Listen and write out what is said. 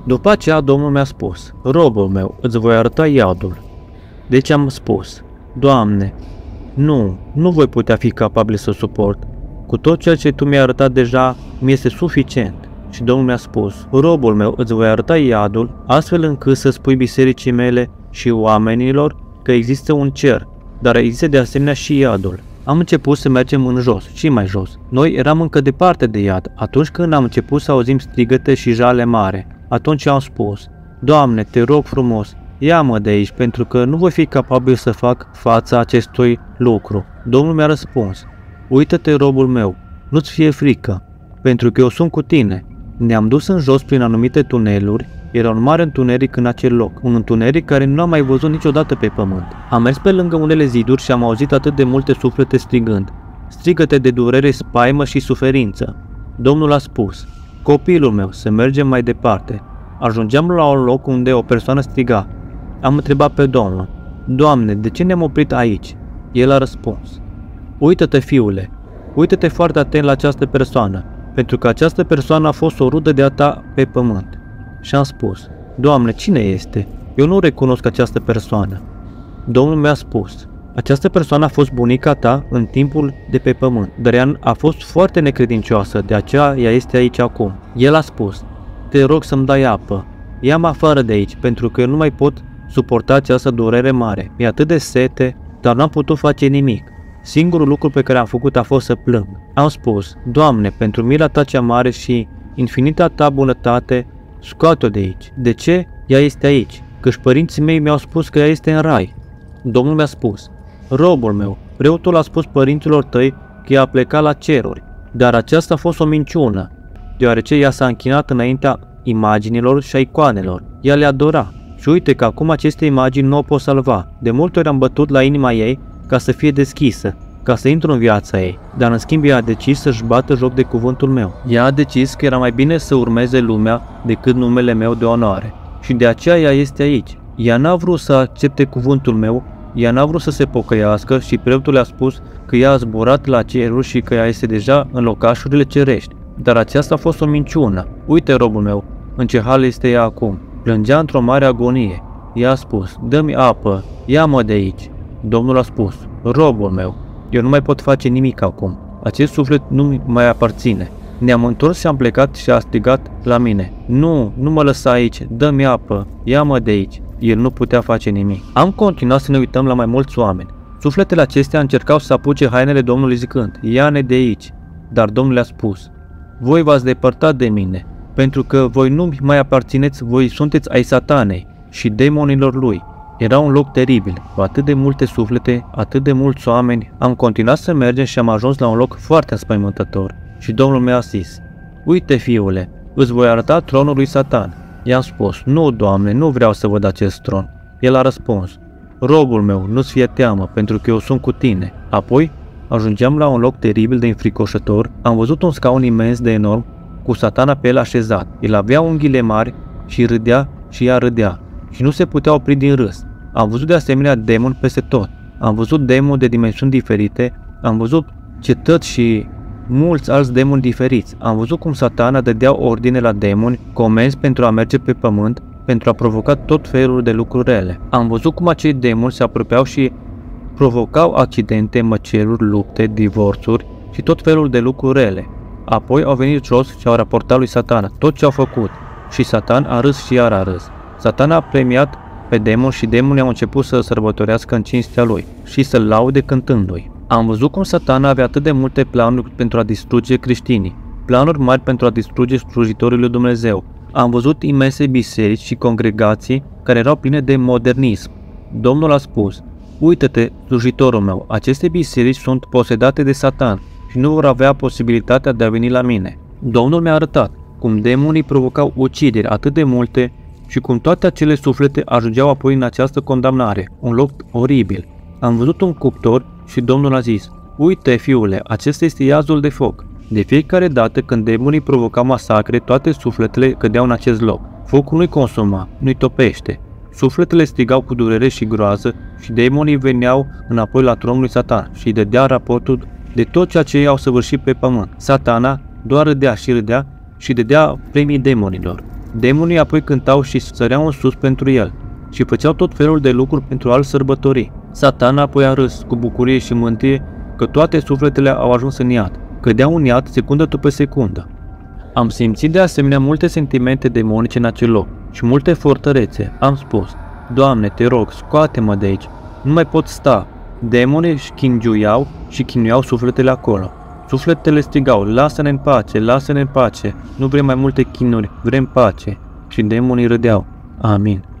După aceea Domnul mi-a spus, robul meu, îți voi arăta iadul. Deci am spus, Doamne, nu voi putea fi capabil să suport. Cu tot ceea ce Tu mi-ai arătat deja, mi este suficient. Și Domnul mi-a spus, robul meu, îți voi arăta iadul, astfel încât să spui bisericii mele și oamenilor că există un cer, dar există de asemenea și iadul. Am început să mergem în jos și mai jos. Noi eram încă departe de iad. Atunci când am început să auzim strigăte și jale mare, atunci am spus, Doamne, te rog frumos, ia-mă de aici, pentru că nu voi fi capabil să fac fața acestui lucru. Domnul mi-a răspuns, uită-te, robul meu, nu-ți fie frică, pentru că eu sunt cu tine. Ne-am dus în jos prin anumite tuneluri, era un mare întuneric în acel loc, un întuneric care nu am mai văzut niciodată pe pământ. Am mers pe lângă unele ziduri și am auzit atât de multe suflete strigând, strigăte de durere, spaimă și suferință. Domnul a spus, copilul meu, să mergem mai departe. Ajungeam la un loc unde o persoană striga. Am întrebat pe Domnul, Doamne, de ce ne-am oprit aici? El a răspuns, uită-te, fiule, uită-te foarte atent la această persoană, pentru că această persoană a fost o rudă de-a ta pe pământ. Și am spus, Doamne, cine este? Eu nu recunosc această persoană. Domnul mi-a spus, această persoană a fost bunica ta în timpul de pe pământ, dar ea a fost foarte necredincioasă, de aceea ea este aici acum. El a spus, te rog să-mi dai apă, ia-mă afară de aici, pentru că eu nu mai pot suporta această durere mare. Mi-e atât de sete, dar n-am putut face nimic. Singurul lucru pe care am făcut a fost să plâng. Am spus, Doamne, pentru mila ta cea mare și infinita ta bunătate, scoate-o de aici. De ce? Ea este aici, căci părinții mei mi-au spus că ea este în rai. Domnul mi-a spus, robul meu, preotul a spus părinților tăi că ea a plecat la ceruri, dar aceasta a fost o minciună, deoarece ea s-a închinat înaintea imaginilor și a icoanelor. Ea le adora. Și uite că acum aceste imagini nu o pot salva. De multe ori am bătut la inima ei ca să fie deschisă, ca să intru în viața ei, dar în schimb ea a decis să-și bată joc de cuvântul meu. Ea a decis că era mai bine să urmeze lumea decât numele meu de onoare. Și de aceea ea este aici. Ea n-a vrut să accepte cuvântul meu, ea n-a vrut să se pocăiască și preotul a spus că ea a zburat la ceruri și că ea este deja în locașurile cerești. Dar aceasta a fost o minciună. Uite, robul meu, în ce hal este ea acum. Plângea într-o mare agonie. Ea a spus, dă-mi apă, ia-mă de aici. Domnul a spus, robul meu, eu nu mai pot face nimic acum. Acest suflet nu mai aparține. Ne-am întors și am plecat și a strigat la mine. Nu mă lăsa aici, dă-mi apă, ia-mă de aici. El nu putea face nimic. Am continuat să ne uităm la mai mulți oameni. Sufletele acestea încercau să apuce hainele Domnului zicând, ia-ne de aici. Dar Domnul le-a spus, voi v-ați depărtat de mine, pentru că voi nu mai aparțineți, voi sunteți ai Satanei și demonilor lui. Era un loc teribil, cu atât de multe suflete, atât de mulți oameni. Am continuat să mergem și am ajuns la un loc foarte înspăimântător. Și Domnul mi-a zis, uite, fiule, îți voi arăta tronul lui Satan. I-am spus, nu, Doamne, nu vreau să văd acest tron. El a răspuns, robul meu, nu-ți fie teamă, pentru că eu sunt cu tine. Apoi ajungeam la un loc teribil de înfricoșător. Am văzut un scaun imens de enorm, cu Satana pe el așezat. El avea unghiile mari și râdea și ea râdea și nu se putea opri din râs. Am văzut de asemenea demoni peste tot. Am văzut demoni de dimensiuni diferite, am văzut cetăți și mulți alți demoni diferiți. Am văzut cum Satana dădea ordine la demoni, comenzi pentru a merge pe pământ, pentru a provoca tot felul de lucruri rele. Am văzut cum acei demoni se apropiau și provocau accidente, măceluri, lupte, divorțuri și tot felul de lucruri rele. Apoi au venit jos și au raportat lui Satana tot ce au făcut și Satan a râs și iar a râs. Satan a premiat pe demoni și demonii au început să sărbătorească în cinstea lui și să-l laude cântându-i. Am văzut cum Satana avea atât de multe planuri pentru a distruge creștinii, planuri mari pentru a distruge slujitorii lui Dumnezeu. Am văzut imense biserici și congregații care erau pline de modernism. Domnul a spus, uită-te, slujitorul meu, aceste biserici sunt posedate de Satan și nu vor avea posibilitatea de a veni la mine. Domnul mi-a arătat cum demonii provocau ucideri atât de multe și cum toate acele suflete ajungeau apoi în această condamnare, un loc oribil. Am văzut un cuptor și Domnul a zis, uite, fiule, acesta este iazul de foc. De fiecare dată când demonii provocau masacre, toate sufletele cădeau în acest loc. Focul nu-i consuma, nu-i topește. Sufletele strigau cu durere și groază și demonii veneau înapoi la tronul lui Satan și îi dădea raportul de tot ceea ce ei au săvârșit pe pământ. Satana doar râdea și dădea premii demonilor. Demonii apoi cântau și săreau în sus pentru el și făceau tot felul de lucruri pentru a-l sărbători. Satana apoi a râs cu bucurie și mântâie că toate sufletele au ajuns în iad, cădeau în iad secundă după secundă. Am simțit de asemenea multe sentimente demonice în acel loc și multe fortărețe. Am spus: Doamne, te rog, scoate-mă de aici, nu mai pot sta. Demonii își chingiuiau și chinuiau sufletele acolo. Sufletele strigau: lasă-ne în pace, lasă-ne în pace, nu vrem mai multe chinuri, vrem pace. Și demonii râdeau: Amin.